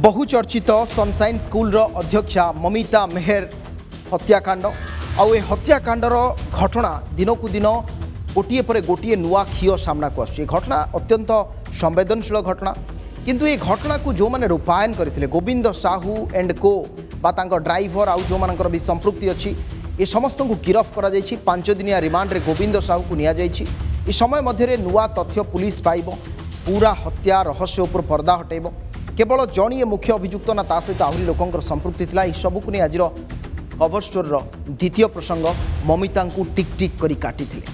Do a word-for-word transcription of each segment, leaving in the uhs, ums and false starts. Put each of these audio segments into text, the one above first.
बहुचर्चित sunshine school रो अध्यक्षा ममिता मेहर हत्याकांड आउ ए हत्याकांडर घटना दिनकू दिन गोटे पर गोटे नुआ खियो सामना को आसुची। घटना अत्यंत संवेदनशील घटना किंतु ये घटना को जो मैंने रूपायन करते गोविंद साहू एंड को बातांग ड्राइवर आउ जो मानकर भी संपृक्ति अच्छी ये समस्त को गिरफ करा जायछि। पांच दिनिया रिमांड रे गोविंद साहू को निया जायछि। ए समय मध्य नुआ तथ्य पुलिस पाइब पूरा हत्या रहस्य उपर पर्दा हटेब केवल जणीय मुख्य अभियुक्त ना ता सहित आहरी लोकंकर संपृक्ति थिला। सबको नहीं आज कवर स्टोर द्वितीय प्रसंग ममिता को टिक टिक करी काटी थिले।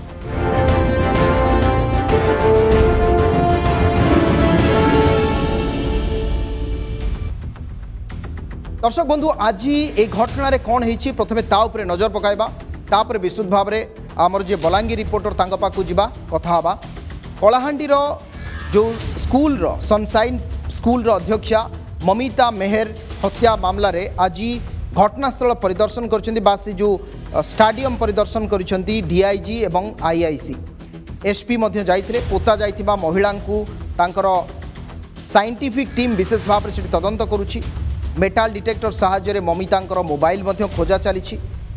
दर्शक बंधु आज ये घटना रे कौन होईछि प्रथमे ता उपरे नजर पकाइबा तापर विशुद्ध भाव में आमर जे बलांगीर रिपोर्टर तांका पाखु जिबा कथा हबा। कलाहांडी रो जो स्कूल रो सनसाइन स्कूल रो अध्यक्षा ममिता मेहर हत्या मामला रे आज घटनास्थल परिदर्शन करछन्ती बासी जो स्टाडियम परिदर्शन करछन्ती डीआईजी एवं आईआईसी एसपी मध्य जाइथिले। पोता जाइथिबा महिला को तांकर साइंटिफिक टीम विशेष भाव में तदंत करुछि। मेटाल डिटेक्टर साहाय्य ममितांकर मोबाइल मध्य खोजा चली।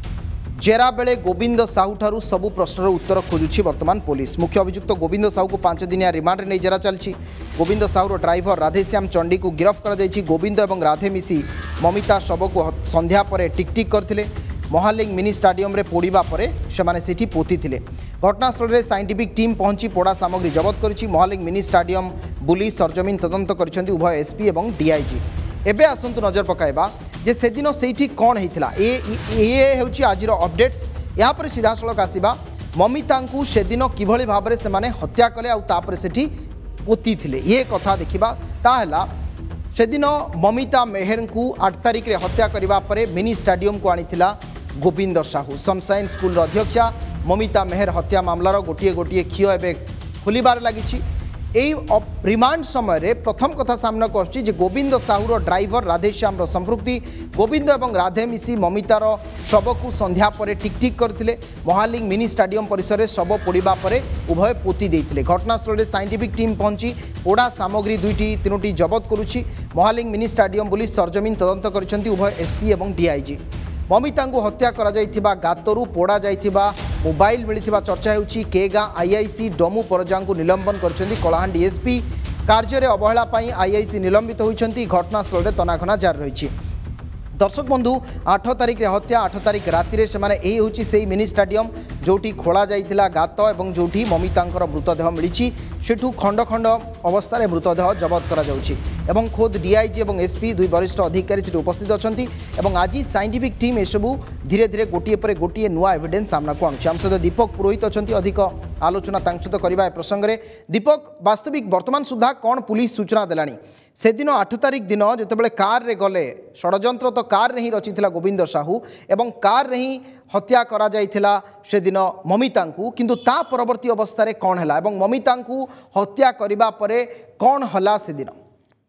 जेरा बेले गोविंद साहू ठारू सबु प्रश्नर उत्तर खोजुछि वर्तमान पुलिस। मुख्य अभियुक्त गोविंद साहू को पांच दिनिया रिमांड नहीं जेरा चली। गोविंद साहूर ड्राइवर राधेश्याम चंडी को गिरफ्त कर गोविंद और राधे मिसी ममिता शव को संध्या पर टिकटिक करते महालिंग मिनी स्टाडियम रे पोड़ीबा परे सेमाने सेठी पोती थिले। घटनास्थल रे साइंटिफिक टीम पहुंची पोड़ा सामग्री जबत करिछि। महालिंग मिनी स्टाडियम बुली सरजमीन तदंत करिसेंती उभय एसपी एवं डीआईजी। एबे आसंतु नजर पकाइबा जे से दिन सेठी कौन होता ये ये हूँ आज अपडेट्स। यहाँ पर सीधा सड़क आसवा ममिता को से दिन किभली भाव में से हत्या कले आउे सेठी पोती थिले ये कथा देखा ताहला से दिन ममिता मेहर को आठ तारिख रे हत्या करबा परे मिनी स्टाडियम को आनीथिला गोविंद साहू। सनसाइन स्कूल अध्यक्षा ममिता मेहर हत्या मामलार गोटे गोटे खियो एबे खोलिबार लागिछि। एई रिमांड समय रे प्रथम कथा सामना को आछि जे गोविंद साहूर ड्राइवर राधेश्याम संपृक्ति। गोविंद एवं राधे मिसी ममितार शव को संध्या पर टिकटिक करथिले। महालिंग मिनी स्टाडियम परिसर में शव पोड़ीबा परे उभय पोती देइथिले। घटनास्थल साइंटिफिक टीम पहुंची पोड़ा सामग्री दुईटी तीनोटी जबत करुछि। महालिंग मिनी स्टाडियम बुली सरजमीन तदंत करिसेंती उभय एसपी एवं डीआईजी। ममिता को हत्या करा जाइथिबा गातरू पोड़ा जाइथिबा मोबाइल मिलिथिबा चर्चा हेउछि। केगां आईआईसी डमु परजा को निलंबन करछन्ती कलाहांडी एसपी। कार्य रे अवहेला पाई आईआईसी निलंबित होइछन्ती। घटनास्थल रे तनाखना जारी रहिछि। दर्शक बंधु आठ तारिख रे हत्या आठ तारिख राति रे सेमाने एही होछि सेही मिनी स्टाडियम जोटी खोला जाइथिला गात एवं जोटी ममितांकर मृतदेह मिलिछि सेठू खंड खंड अवस्था रे मृतदेह जबत करा जाउछि एवं खोद डीआईजी एवं एसपी दुई वरिष्ठ अधिकारी सेठी उपस्थित अछंती एवं आज साइंटिफिक टीम एसबू धीरे धीरे गोटे पर गोटे नुआ एविडेंस सामना को आनुछि। आम सहित दीपक पुरोहित अछंती अधिक आलोचना तांक सहित करबा ए प्रसंग रे। दीपक वास्तविक वर्तमान सुधा कौन पुलिस सूचना देलानी से दिन आठ तारिख दिन जितेबाला कार रे गले षड्यंत्र तो कार रे ही रचिथिला गोविंद साहू एवं कार रे ही हत्या करा जाइथिला से दिन ममिता को किंतु ता परवर्ती अवस्था रे कौन हला एवं ममिता को हत्या करिबा परे कौन हला से दिन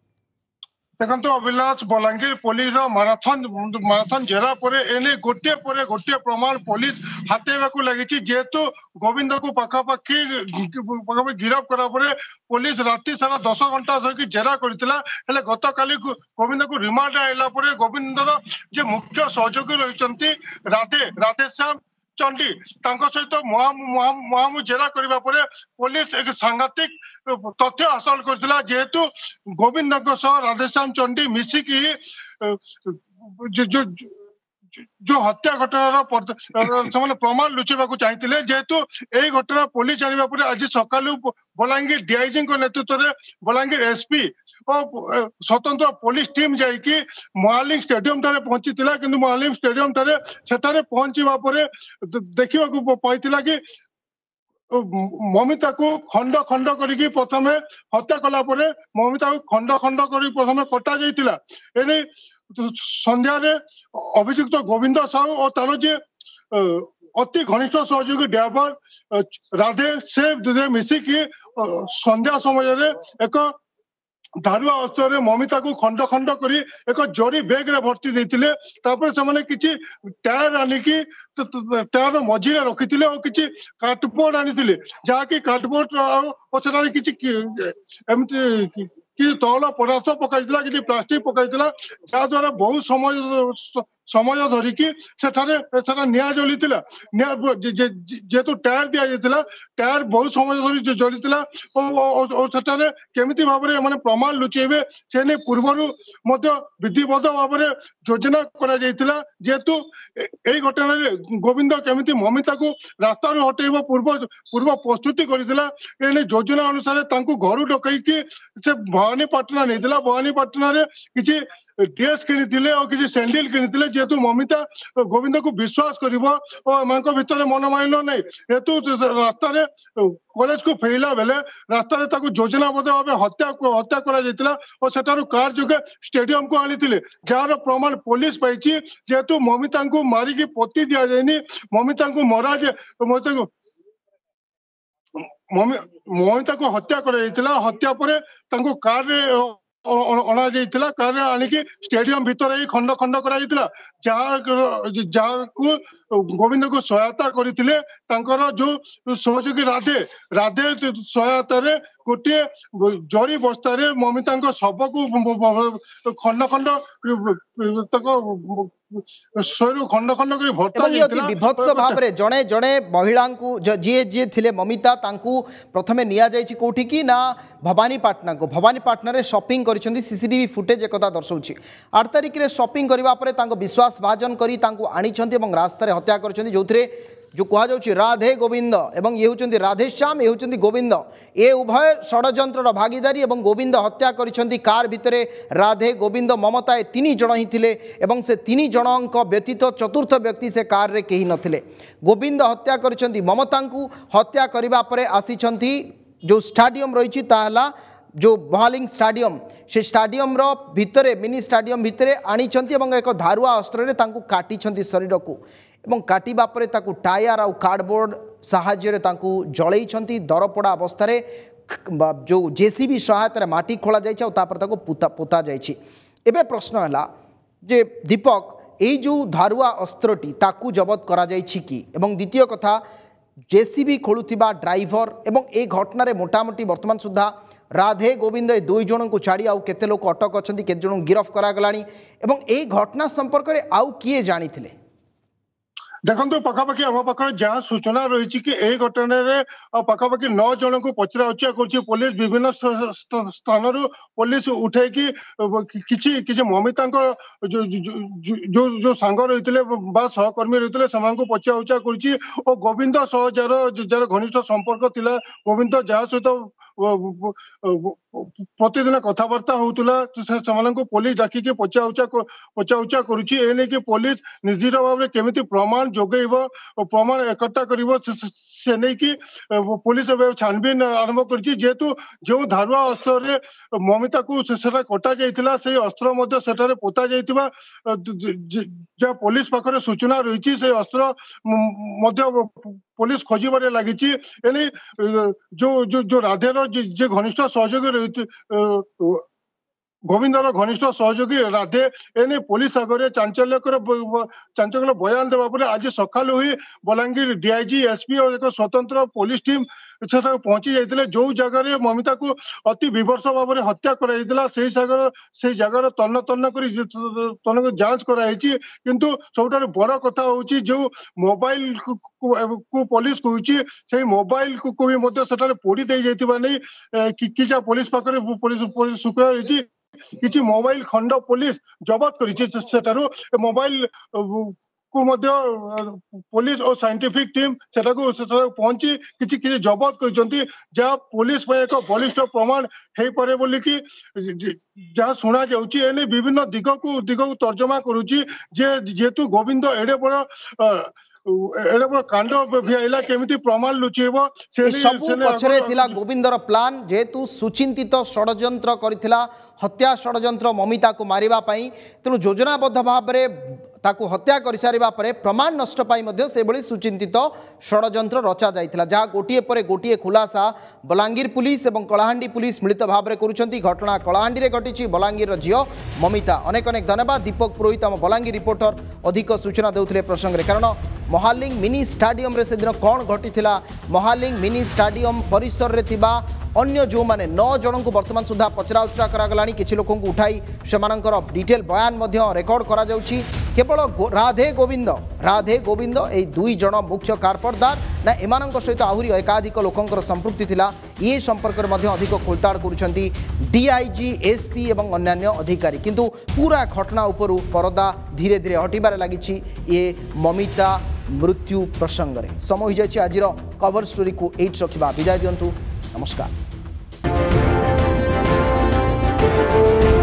देखो Abhilash Balangir police marathon marathon जेरा परे एने गोटे परे गोटे प्रमाण पुलिस हाथेवा को लगी जेहेतु गोविंद को पाखापाखि पाखापाखि गिरफ करा परे पुलिस राति सारा दस घंटा धरिकी जेरा करथिला। हेले गत काली गोविंद को रिमांड आइला परे गोविंदर जे मुख्य सहयोगी रहिसंती राधे राधेश्याम चंडी तांको सहित मुहामु जेरा करबा परे पुलिस एक सांघातिक तथ्य हासिल करथिला जेहेतु गोविंद राधेश्याम चंडी मिसिकी जो जो जो हत्या घटनार प्रमाण लुचेबा चाहिए जेहेतु यही घटना पुलिस जाना पर आज सका बलांगीर डीआईजी नेतृत्व में बलांगीर एसपी और स्वतंत्र पुलिस टीम जाकि महालिंग स्टेडियम ठारे पहुंची किंतु महालिंग स्टेडियम ठारे सेठारे पहुंचवा पर देखा पाइला कि ममिता को खंड खंड करके प्रथम हत्या कला परे ममिता को खंड खंड कर प्रथम कटा जाइतिला। एने संध्यार अभियुक्त गोविंद साहू और तार जे अति घनिष्ठ सहयोगी ड्राइवर राधे से मिसिकी संध्या समय एक धारुआ अस्त्र ममिता को खंड खंड करी एक जरी बैग रे भर्ती देथिले। तापर से माने किछि टायर आनिकी टायर मझिरे रखिथिले और किछि कार्डबोर्ड आनिथिले जहा कि कार्डबोर्ड पछरारे किछि एमति कि तौल पदार्थ पकाई कि प्लास्टिक पकाई जहाद्वारा बहुत समय समय धरिकी सेठारे सेठा निया जली जेहेतु टायर दि जाइए टायर बहुत समय धरी जली सेठारे केमिति भाव में प्रमाण लुचेबे से नहीं पूर्वर विधिबद्ध भाव में योजना करा जेहेतु यही घटना गोविंद केमिति ममिता को रास्ता हटेब पूर्व पूर्व प्रस्तुति करथिला योजना अनुसार घर डकईकी से भवानीपाटना नहीं भवानीपाटना किसी ड्रेस किनी और किसी सैंडल किनी जेहेतु ममिता गोविंद को विश्वास कर भितर मनमाइन नहीं हेतु रास्ता कॉलेज को फेरला बेले रास्ता योजनाबद्ध भाव हत्या हत्या करा और सेठारु कार जोगे स्टेडियम को आनी जार प्रमाण पुलिस पाई जेहेतु ममिता को मारिकी पोती दि जाए ममिता को मरा ममिता को ममिता को हत्या करा हत्या पर कार अणा जाइतिला कार आनिकी स्टेडियम भीतर ही खंड खंड करा जहाँ गोविंद को सहायता करथिले तांकर जो सहयोगी राधे राधे सहायता रे गोटे जरी बस्ता रे ममिता शव को खंड खंड शरीर खंड खंड कर भर्ता विभत्स भाव में जड़े जड़े महिला जी जी थिले ममिता तांकू प्रथमे निया जाइछि कोठी की ना भवानीपाटना को भवानीपाटना रे शॉपिंग करिसेंती सीसीटीवी फुटेज एकता दर्शाउछि आठ तारिख रे शॉपिंग करबा परे तांको विश्वास भाजन करी तांकू आनिछंती एवं रास्ता रे हत्या करिसेंती जोथरे जो कह जाउछि राधे गोविंद एवं ये होचंती राधेश्याम ये होचंती गोविंद ए उभय षड्यंत्र भागीदारी एवं गोविंद हत्या करिसेंती कार भितरे राधे गोविंद ममता ए तीन जण ही थिले एवं से तीन जनक व्यतीत चतुर्थ व्यक्ति से कार रे केही नथिले गोविंद हत्या करिसेंती ममता को हत्या करिबा परे आसीछंती जो स्टाडियम रही ताहला जो बहालिंग स्टाडियम से स्टाडियम रो भितरे मिनी स्टाडियम भितरे आनिछंती एवं एक धारुआ अस्त्र रे तांकू काटिछंती शरीर को एवं काटिबा परे ताकू टायर आउ कार्डबोर्ड साहाय्य ताकू जळैछंती दरपड़ा अवस्था जो जेसीबी सहायता माटी खोला जाइछ और तापर ताकू पोता पोता जाइछ एबे प्रश्न हला जे दीपक एई जो धारुआ अस्त्रटी ताकू जबत करा जाइछ कि एवं द्वितीय कथा जेसीबी खोलुथिबा ड्राइवर एवं ए घटना रे मोटामोटी वर्तमान सुधा राधे गोविंद ए दुई जन को छाड़ी आउ केते लोक अटक अछंती केते जन गिरफ करा गलानी एवं ए घटना संपर्क रे आउ किए जानिथिले देखो पखापाखि आम पाखे जहाँ सूचना रही कि यही घटन पखापाखि नौ जन को पचरा उचा कर पुलिस विभिन्न स्थान पुलिस उठे कि ममिता जो जो जो सांग रही सहकर्मी रही से पचरा उचा कर गोविंद सह जार जार घनिष्ठ संपर्क थिला गोविंद जहाँ सहित प्रतिदिन कथबार्ता होता से पुलिस डाकिकी पचा उचा पचा उचा करुच्ची पुलिस निर्दिष्ट भाव में केमिति प्रमाण जोगेब प्रमाण एकट्ठा करिवो से नहीं कि पुलिस छानबीन आरंभ करिछि जेतु जो धारुआ अस्त्र रे ममिता को सेटा कटा जाइतिला से अस्त्र मध्ये सेटारे पोता जाइतिबा जा पुलिस पाखरे सूचना रहिछि से अस्त्र मध्ये पुलिस खोजिबारे लागिछि एने जो जो जो राधेर जे घनिष्ठ सहयोगी रही गोविंदर घनिष्ठ सहयोगी राधे एने पुलिस आगे चांचल्यकर चांचल्य बयान देवा पर आज सकाल हुई बलांगीर डीआईजी एसपी और एक स्वतंत्र पुलिस टीम पहुंची जाते जो जगह ममिता को अति विवर्ष भाव में हत्या कराइला से जगार तन्न तन्न कर जांच कराई किंतु सबुठ बड़ कथा हूँ जो मोबाइल को पुलिस कहूँ मोबाइल को भी पोड़ी दे जाइथिबा नहीं कि पुलिस पाखरे पुलिस सुखा किसी मोबाइल खंड पुलिस जबत कर मोबाइल को मध्य पुलिस और साइंटिफिक टीम सेटा को पहुंची किसी किसी जबत कर जहाँ पुलिस एक बलिष्ठ प्रमाण हो पारे बोली कि जहाँ शुणा जाऊँगी एने विभिन्न दिग को दिग को तर्जमा करुच्ची जेहेतु गोविंद एडे बड़ कांड भिआइला केमिति प्रमाण लुचेब से सब पछरे थिला गोविंदर प्लान जेहेतु सुचिंतित षड्यंत्र करथिला हत्या षड्यंत्र ममिता को मारिबा पई तेणु योजनाबद्ध भाव में ताकू हत्या कर सारिबा परे प्रमाण नष्ट पाई मध्य से बड़ी सुचिंतित षड्यंत्र रचा जाइथिला जहाँ गोटिए परे गोटिए खुलासा बलांगीर पुलिस और कलाहांडी पुलिस मिलित भाव में करुछंती घटना कलाहांडी रे घटिछि बलांगीर झियो ममिता अनेक अनेक धन्यवाद दीपक पुरोहित आम बलांगीर रिपोर्टर अधिक सूचना देउथिले प्रसंग रे कारण महालिंग मिनी स्टाडियम रे से दिन कौन घटी महालिंग मिनी स्टाडियम परिसर रे थिबा अन्य जो माने नौ जन को वर्तमान सुधा पचरा उचरा करागलानी किछि लोक को उठाई सेमानंकर डिटेल बयान मध्य रेकर्ड करा जाउछि केवल राधे गोविंद राधे गोविंद ए दुई जन मुख्य कारपरदार ना एमानंक सहित आहुरी एकाधिक लोकंकर संपृक्ति थिला ये संपर्क में मध्य अधिक खोलताड़ करुछंती डीआईजी एसपी एवं अन्यान्य अधिकारी किंतु पूरा घटना उपरु परदा धीरे धीरे हटिबार लागिछि ये ममिता मृत्यु प्रसंग रे समय हो जाय आज कवर स्टोरी को एट रखिबा विदाय दियंतु नमस्कार।